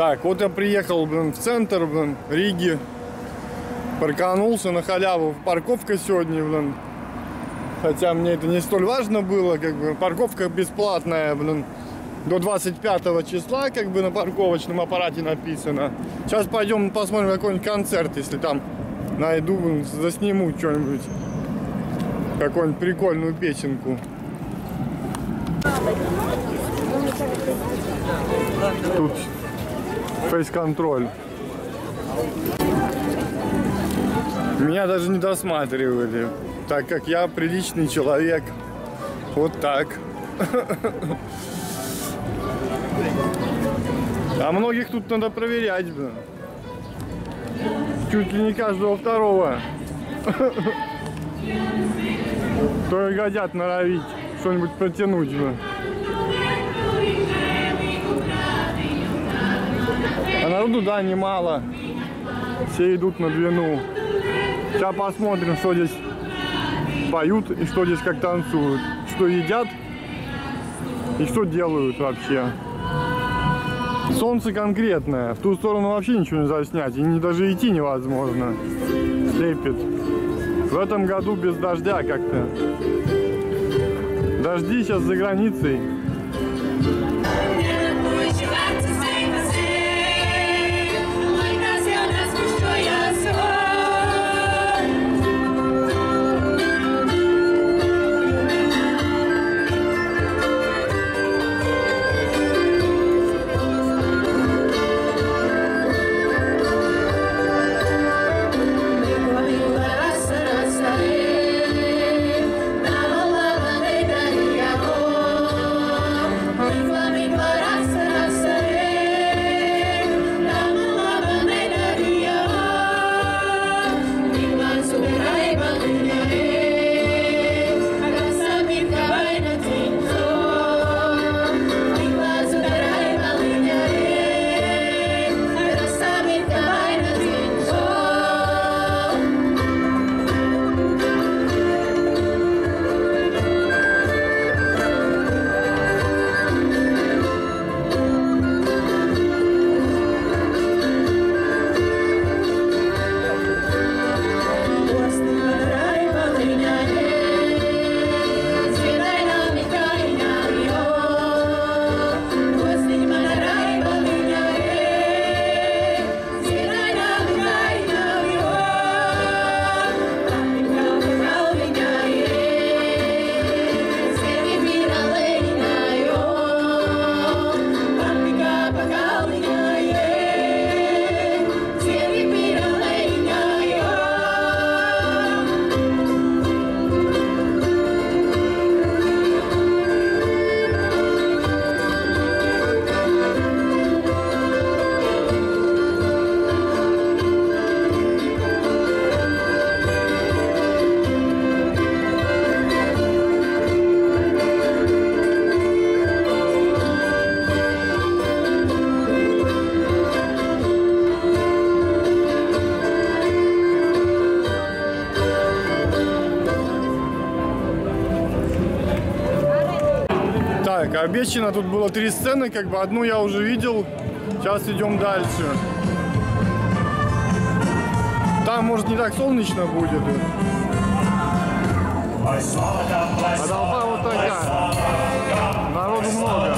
Так, вот я приехал, блин, в центр, блин, Риги. Парканулся на халяву. Парковка сегодня, блин. Хотя мне это не столь важно было, как бы. Парковка бесплатная, блин. До 25 числа, как бы, на парковочном аппарате написано. Сейчас пойдем посмотрим какой-нибудь концерт, если там найду, блин, засниму что-нибудь. Какую-нибудь прикольную песенку. Тут фейс-контроль. Меня даже не досматривали, так как я приличный человек. Вот так. А многих тут надо проверять, блин. Чуть ли не каждого второго. То и хотят норовить что-нибудь протянуть, блин. А народу, да, немало. Все идут на длину. Сейчас посмотрим, что здесь поют и что здесь как танцуют. Что едят и что делают вообще. Солнце конкретное. В ту сторону вообще ничего нельзя снять. И даже идти невозможно. Слепит. В этом году без дождя как-то. Дожди сейчас за границей. Так, обещано тут было 3 сцены, как бы одну я уже видел. Сейчас идем дальше. Там, может, не так солнечно будет. А толпа вот такая. Народу много.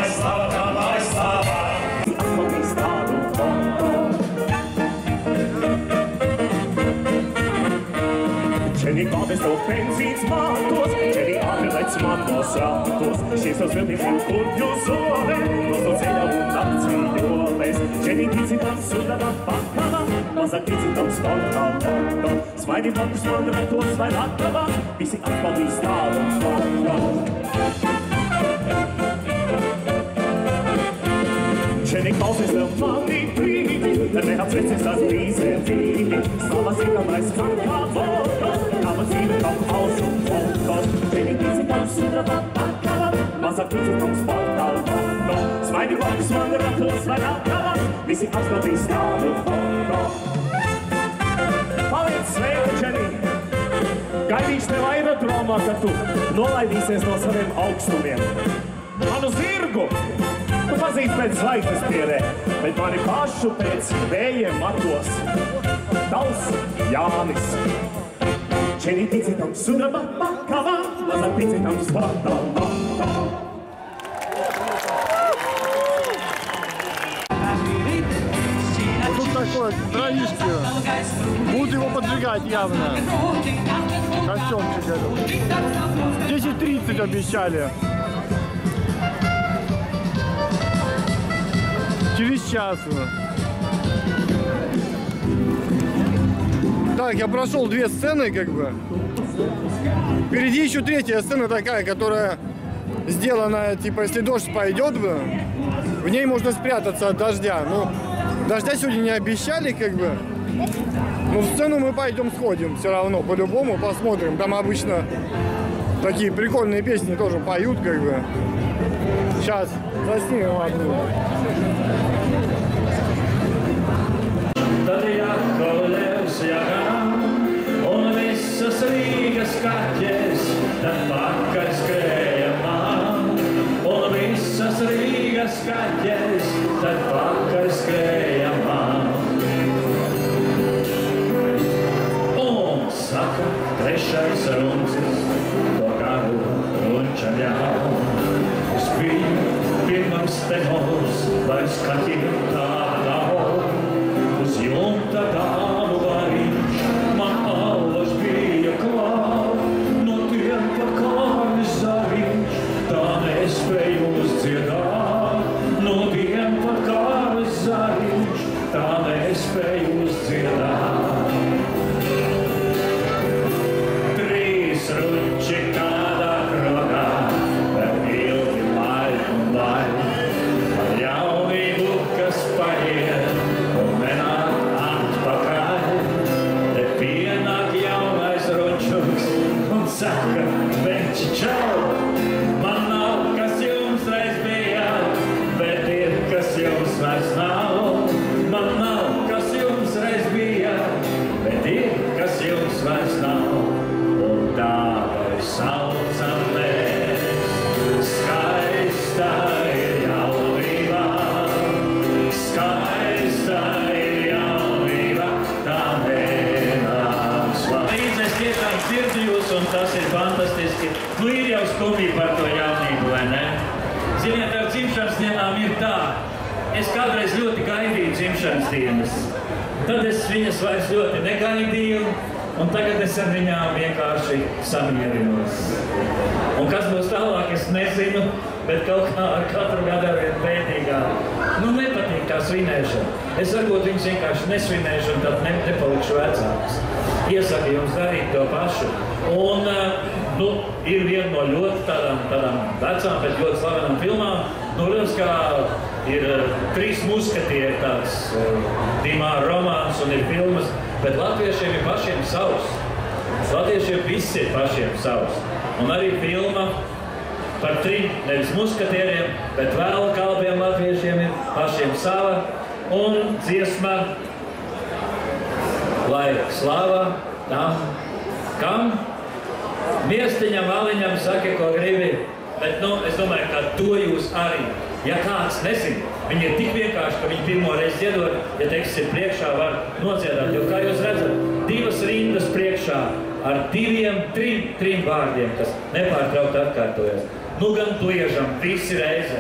Čeni kade sto penzic matos, čeni adelec matos ratos, šesto zveli u kurju zove, prosto celja u nakci ljubaves, čeni tici tam sudava pakava, mazak tici tam skolkava, svajni mokus mandrato, svaj nakava, bisi akvali starom svakava. Čeni kauze za mani primi, ne hat sreće sa zblize vidi, stava si tam najskanka voda, aber sie kommt aus und kommt. Wenn ich diese ganz wunderbar pakava, was sagt diese Tanz Portal? Zwei die Box von der Rattel, zwei Nakava, wie sie aus der Bistade kommt. Palec svega, Jenny. Kaj vi ste vajra droma, kad tu nolaj vi se s nosovim augstumiem. manu zirgu. Tu pazīsti pēc zvaigznes pierē, bet mani pašu pēc vējiem matos. Tavs Jānis. Čeni ticētam sunama pakavā, mazāk ticētam svātā. Тут такой дровишки. Будут его поджигать явно. Костёмчик этот. 10:30 обещали. Через час. Так, я прошел 2 сцены, как бы. Впереди еще 3-я сцена такая, которая сделана, типа, если дождь пойдет, в ней можно спрятаться от дождя. Ну, дождя сегодня не обещали, как бы. Но в сцену мы пойдем сходим все равно, по-любому посмотрим. Там обычно такие прикольные песни тоже поют, как бы. Сейчас заснимем одну. Un visas Rīgas kaķes, tad pakaļ skrēja man. Un visas Rīgas kaķes, tad pakaļ skrēja man. Un saka trešais runcis, to garu runča ļauj. Es biju pirmais tenors, lai skaķiem tāda nav. Uz jumta dāmu variņš, man alvas bija klāt. No tiem pa kājas zariņš, tā nespēju uzdziedāt. No tiem pa kājas zariņš, tā nespēju uzdziedāt. 3 ruči kādā krogā, vēl ilgi laiku un laiku. Par jaunību, kas paiet, un nenāk atpakaļ. Te pienāk jaunais runčuks un saka, veči čau. Man nav, kas jums reiz bija, bet ir, kas jums vairs nav. Man nav, kas jums reiz bija, bet ir, kas jums vairs nav. Un tādai saucam mēs, skaistā ir jaunībā. Skaistā ir jaunība, tā nenāks vēl. Līdz es tiešām dzirdu jūs, un tas ir fantastiski. Nu ir jau skumji par to jaunību, vai ne? Ziniet, ar dzimšanas dienām ir tā. Es kādreiz ļoti gaidīju dzimšanas dienas. Tad es viņas vairs ļoti negaidīju, un tagad es ar viņām vienkārši samierinos. Un kas būs tālāk, es nezinu, bet kaut kā ar katru gadu arvien pētīgāk. Nu, nepatīk tā svinēšana. Es varbūt viņus vienkārši nesvinēšu, un tad nepalikšu vecāks. Iesaku jums darīt to pašu. Un, nu, ir viena no ļoti tādām vecām, bet ļoti slavenām filmām. Nu, protams, kā ir 3 muskatieri tāds Dimā romāns un ir filmas, bet latviešiem ir pašiem savs. Latviešiem viss ir pašiem savs. Un arī filma par 3, nevis muskatieriem, bet vēl kalbiem latviešiem ir pašiem sava. Un dziesma, lai slava tam, kam? Miestiņam, aliņam saki, ko gribi. Bet, nu, es domāju, ka to jūs arī. Ja kāds nezin, viņi ir tik vienkārši, ka viņi pirmo reizi dziedot, ja teiks ir priekšā, var nodziedāt. Jo, kā jūs redzat, 2 rindas priekšā ar 2, 3 vārdiem, kas nepārtraukti atkārtojas. Nu, gan pliežam, visi reizē.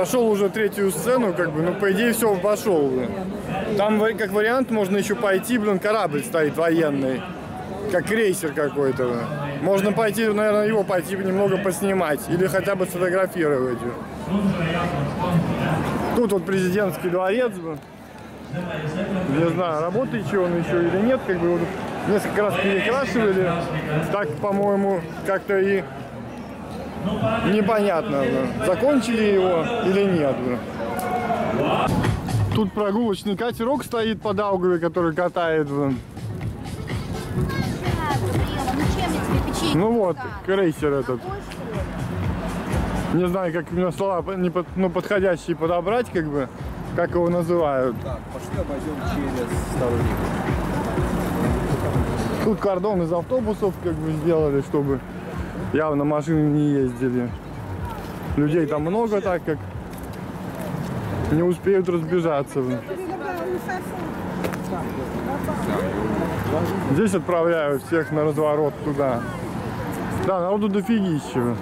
Прошел уже третью сцену, как бы, ну, по идее, все, пошел. Там, как вариант, можно еще пойти, блин, корабль стоит военный. Как крейсер какой-то. Можно пойти, наверное, его пойти немного поснимать. Или хотя бы сфотографировать. Тут вот президентский дворец. Не знаю, работает еще он еще или нет. Как бы вот несколько раз перекрашивали. Так, по-моему, как-то и непонятно, закончили его или нет. Тут прогулочный катерок стоит по Даугаве, который катает. Ну вот, крейсер этот. Не знаю, как именно слова подходящие подобрать, как бы, как его называют. Так, пошли обойдем через Старую Ригу. Тут кордон из автобусов, как бы, сделали, чтобы явно машины не ездили. Людей там много, так как не успеют разбежаться. Здесь отправляют всех на разворот туда. Да, народу дофигища.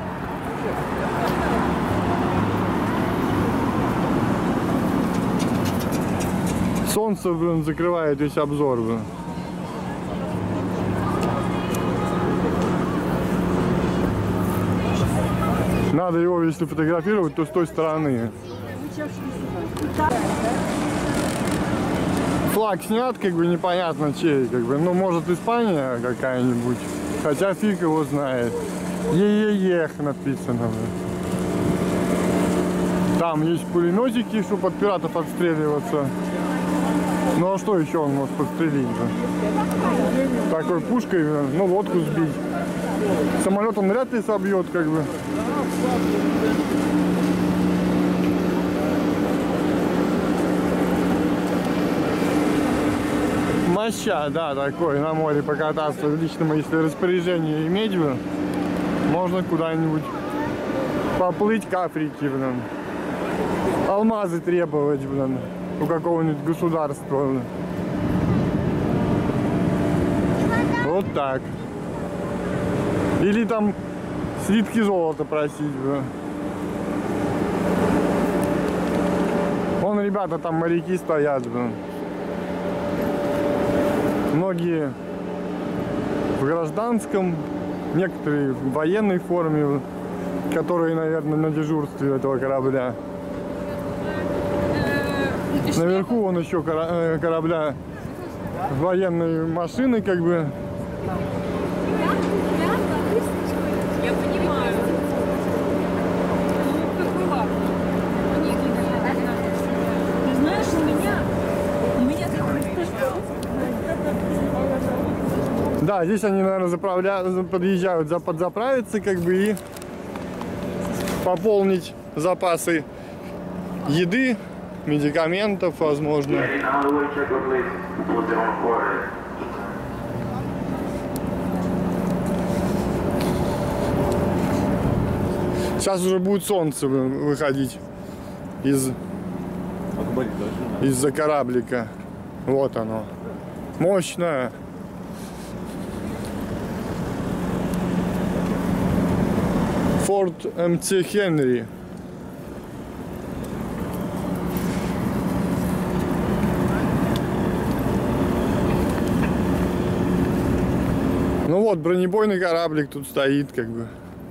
Солнце, блин, закрывает весь обзор, блин. Надо его, если фотографировать, то с той стороны. Флаг снят, как бы непонятно чей, как бы, ну, может, Испания какая-нибудь, хотя фиг его знает. Ех написано. Там есть пулеметики, чтобы от пиратов отстреливаться. Ну а что еще он может подстрелить? Такой пушкой, ну, лодку сбить. Самолет он вряд ли собьет, как бы. Моща, да, такой, на море покататься в личном, если распоряжение иметь бы, можно куда-нибудь поплыть к Африке, блин. Алмазы требовать, блин, у какого-нибудь государства, блин. Вот так. Или там слитки золота просить, блин. Вон, ребята, там моряки стоят, блин. Многие в гражданском, некоторые в военной форме, которые, наверное, на дежурстве этого корабля. Наверху вон еще корабля военной машины, как бы. Я понимаю. Ну, как была. Ты знаешь, у меня Да, здесь они, наверное, подъезжают подзаправиться, как бы, и пополнить запасы еды, медикаментов, возможно. Сейчас уже будет солнце выходить из-за кораблика. Вот оно. Мощное. Форт МЦ Хенри. Ну вот, бронебойный кораблик тут стоит, как бы.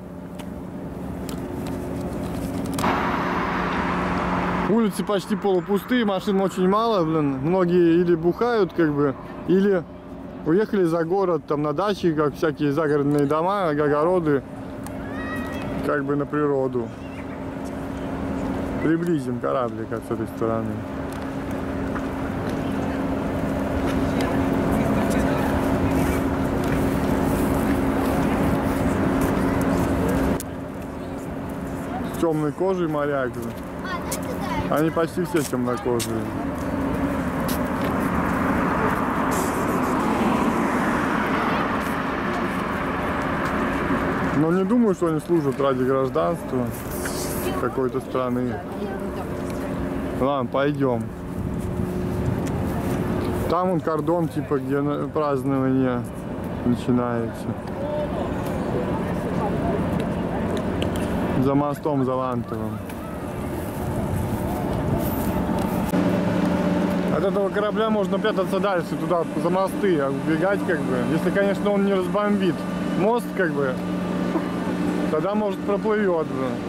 Улицы почти полупустые, машин очень мало, блин. Многие или бухают, как бы, или уехали за город, там, на дачи, как всякие загородные дома, огороды, как бы, на природу. Приблизим кораблик с этой стороны. Темной кожей моряк. Они почти все темнокожие. Но не думаю, что они служат ради гражданства какой-то страны. Ладно, пойдем. Там он кордон, типа, где празднование начинается. За мостом, за Вантовым. От этого корабля можно прятаться дальше, туда, за мосты, а убегать как бы. Если, конечно, он не разбомбит мост, как бы, тогда, может, проплывет.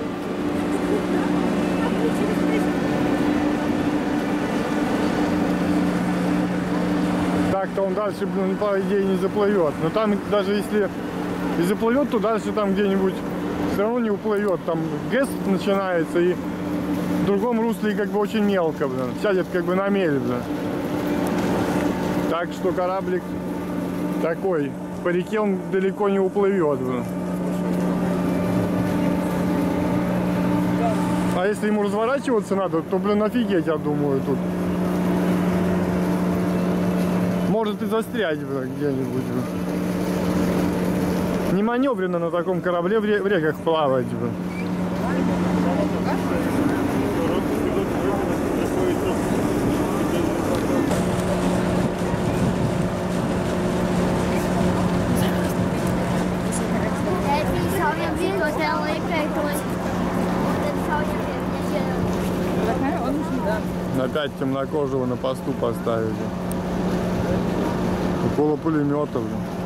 Так-то он дальше, блин, по идее, не заплывет. Но там, даже если и заплывет, то дальше там где-нибудь все равно не уплывет. Там ГЭС начинается, и в другом русле как бы очень мелко, блин. Сядет как бы на мель, блин. Так что кораблик такой. По реке он далеко не уплывет, блин. А если ему разворачиваться надо, то, блин, офигеть, я думаю, тут. Может и застрять, блин, где-нибудь, блин. Не маневренно на таком корабле в реках плавать, блин. Опять темнокожего на посту поставили. Около пулеметов.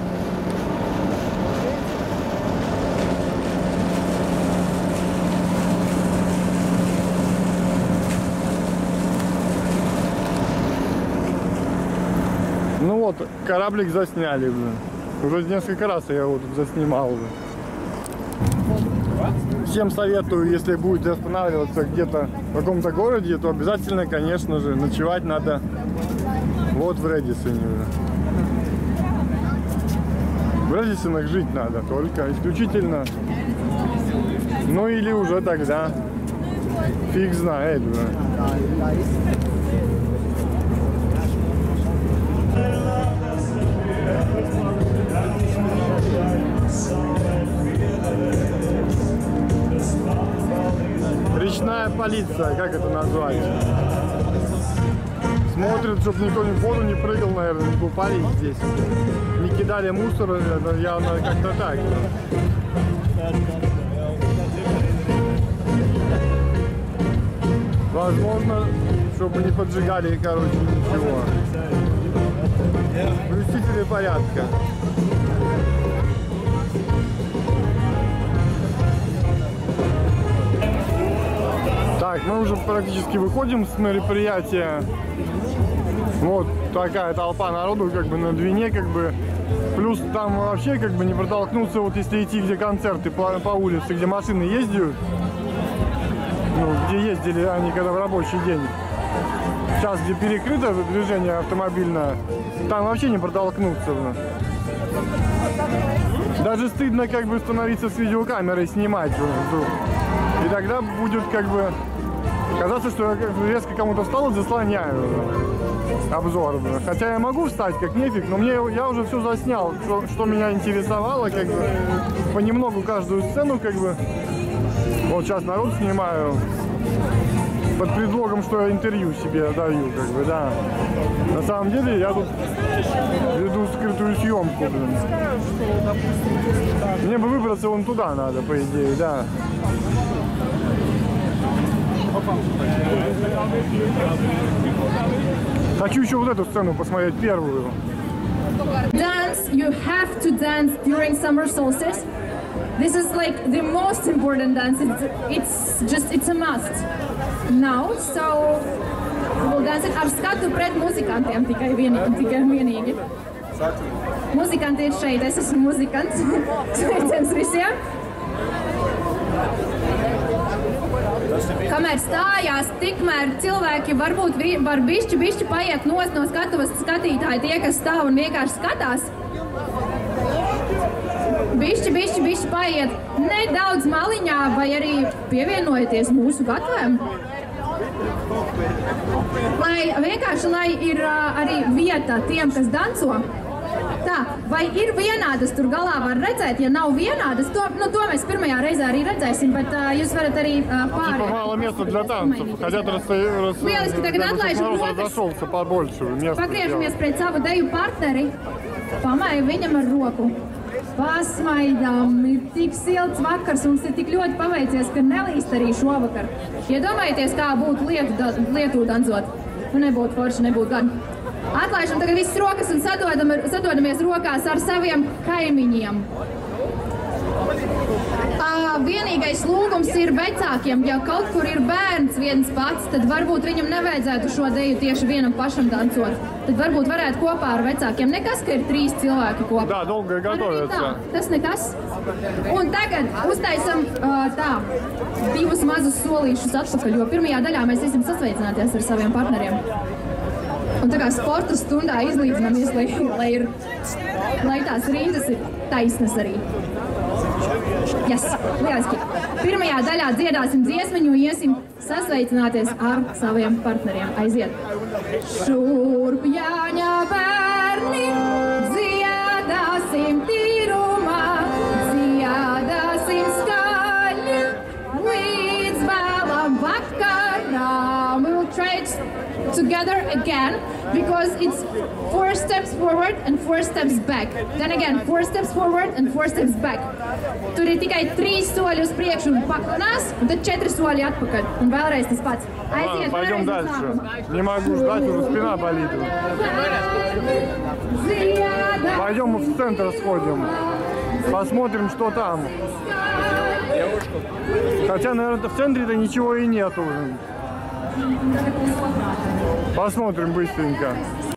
Ну вот, кораблик засняли, блин. Уже несколько раз я его тут заснимал, блин. Всем советую, если будете останавливаться где-то в каком-то городе, то обязательно, конечно же, ночевать надо вот в Редисоне. В Редисонах жить надо только исключительно. Ну или уже тогда фиг знает. Речная полиция, как это назвать? Смотрят, чтобы никто в воду не прыгал, наверное, не купались здесь. Не кидали мусор, это явно как-то так. Возможно, чтобы не поджигали, короче, ничего. Блюстители порядка. Так, мы уже практически выходим с мероприятия. Вот такая толпа народу, как бы на Двине, как бы. Плюс там вообще как бы не протолкнуться, вот если идти, где концерты по улице, где машины ездят. Ну, где ездили они когда в рабочий день. Сейчас, где перекрыто движение автомобильное, там вообще не протолкнуться. Даже стыдно как бы становиться с видеокамерой снимать. И тогда будет как бы казаться, что я резко кому-то встал и заслоняю обзор. Хотя я могу встать, как нефиг, но я уже все заснял, что меня интересовало, как бы понемногу каждую сцену, как бы. Вот сейчас народ снимаю под предлогом, что я интервью себе даю, как бы, да. На самом деле я тут веду скрытую съемку, блин. Мне бы выбраться вон туда надо, по идее, да. Хочу еще вот эту сцену посмотреть, первую. Dance, you have to dance during summer solstice. This is like the most important dance. It's a must now. So we'll dance it ar skatu pret muzikantiem tikai vienīgi. Muzikanti ir šeit, es esmu muzikants. Sveiciens visiem! Kamēr stājās, tikmēr cilvēki varbūt var bišķi paiet no skatuves skatītāji, tie, kas stāv un vienkārši skatās. Bišķi paiet nedaudz maliņā vai arī pievienojieties mūsu gatvēm. Lai ir arī vieta tiem, kas danco. Tā, vai ir vienādas tur galā var redzēt? Ja nav vienādas, to mēs pirmajā reizē arī redzēsim, bet jūs varat arī pārēt. Типа мало места для танцев. Хотят Lieliski, tagad atlaižam rokas. Pagriežamies pret savu deju partneri. Pamāju viņam ar roku. Pasmaidām, ir tik silts vakars, mums ir tik ļoti paveicies, ka nelīst arī šovakar. Iedomājieties, kā būtu lietu dancot. Nu nebūtu forši, nebūtu gan. Atlaižam tagad visas rokas un sadodamies rokās ar saviem kaimiņiem. Vienīgais lūgums ir vecākiem, ja kaut kur ir bērns viens pats, tad varbūt viņam nevajadzētu šo deju tieši vienam pašam dancot. Tad varbūt varētu kopā ar vecākiem. Nekas, ka ir 3 cilvēki kopā. Да, долго готовятся. Tas nekas. Un tagad uztaisam tā, 2 mazus solīšus atpakaļ, jo pirmajā daļā mēs esam sasveicināties ar saviem partneriem. Un tā kā sporta stundā izlīdzinamies, lai tās rindas ir taisnas arī. Yes, lieliski. Pirmajā daļā dziedāsim dziesmiņu un iesim sasveicināties ar saviem partneriem. Aiziet. Šurp Jāņa bērni, dziedāsim tīrumā, dziedāsim skaļi, līdz vēlam vakarām. We will try it together again, because it's 4 steps forward and 4 steps back. Then again, 4 steps forward and 4 steps back. Tur ir tikai 3 soļi uz priekšu un paklanās, un tad 4 soļi atpakaļ. Un vēlreiz tas pats. Aiziet, Пойдем дальше. Не могу ждать, уже спина болит. Пойдем в центр сходим. Посмотрим, что там. Хотя, наверное, в центре-то ничего и нету. Посмотрим быстренько.